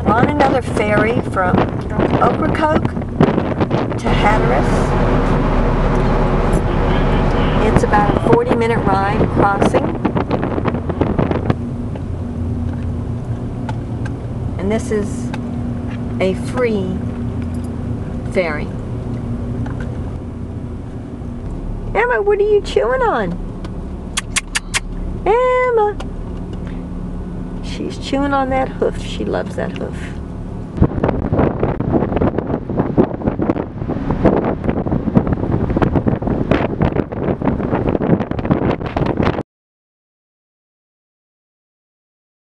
We're on another ferry from Ocracoke to Hatteras. It's about a 40-minute ride crossing. And this is a free ferry. Emma, what are you chewing on? Emma! She's chewing on that hoof. She loves that hoof.